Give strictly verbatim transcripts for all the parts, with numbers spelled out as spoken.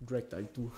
Drag Dyke, du.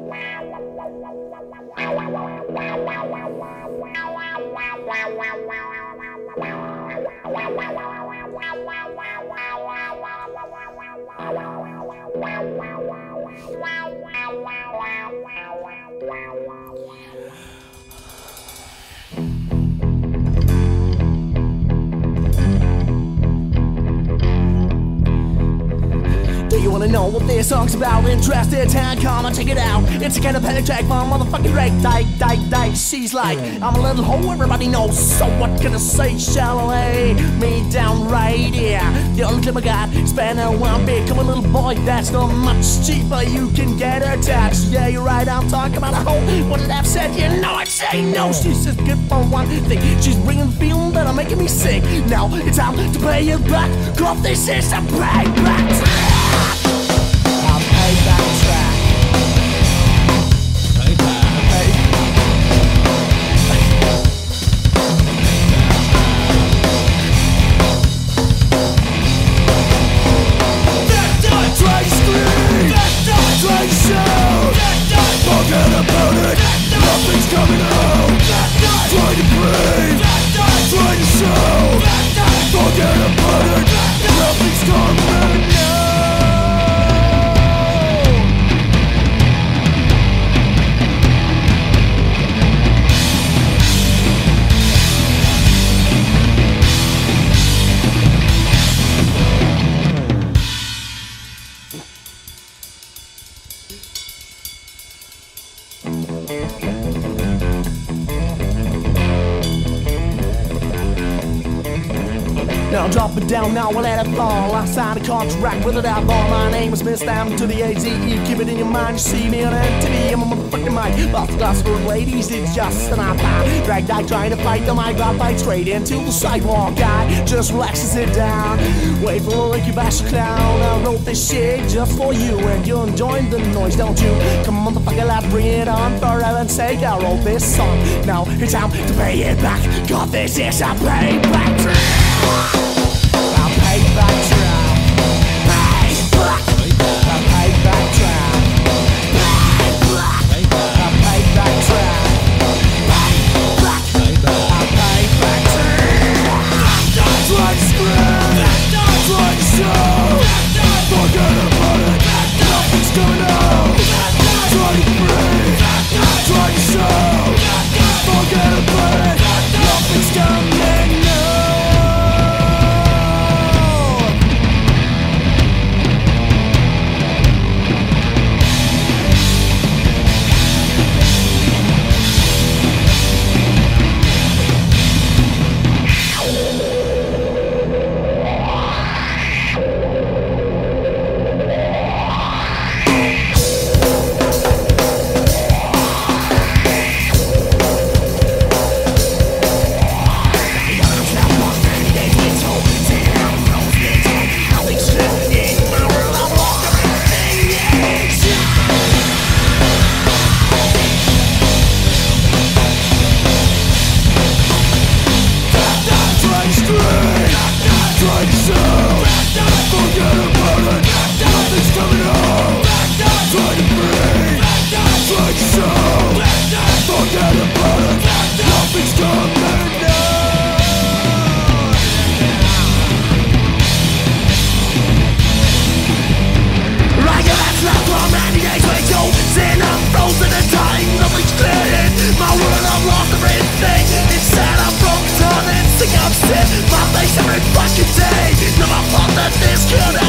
You wanna know what this song's about? Interested? Ten, come and check it out. It's a kind of panic track from motherfucking Drake. Dyke, Dyke, Dyke. She's like, I'm a little hoe, everybody knows. So what can I say? Shall lay me down right here. The only clip I got, spending one big. Come a little boy, that's not much cheaper. You can get her touched. Yeah, you're right, I'm talking about a hoe. What did I said? You know I'd say no. She's just good for one thing. She's bringing the feeling that are making me sick. Now it's time to pay it back. Cause this is a payback track. I'll pay back track. Pay back. Pay. That Dyke, try to scream. That Dyke, try to shout. That Dyke, forget about it. Nothing's coming out. That Dyke, try to breathe. That Dyke, try to shout. That Dyke, forget about it. Nothing's coming out. Now drop it down, now I'll let it fall. I signed a contract with it out all. My name is Mister M to the A Z E. Keep it in your mind, you see me on M T V. I'm a motherfucking mic. Lost glass for ladies, it's just an iPod. Drag Dyke trying to fight the mic, got fight straight into the sidewalk. I just relax and sit down. Wait for a lick, you bash a clown. I wrote this shit just for you, and you're enjoying the noise, don't you? Come on, motherfucker, let's bring it on. For heaven's sake, I wrote this song. Now it's time to pay it back. God, this is a payback track. I'll pay back track. Pay back. I'll pay back track. Pay back. I'll pay back track. Pay back. I'll pay back track. Try to scream. Try to show. Forget about it. Nothing's coming out. Try to breathe. Try to show. Forget about it. Nothing's coming out. My face every fucking day. Never thought that this could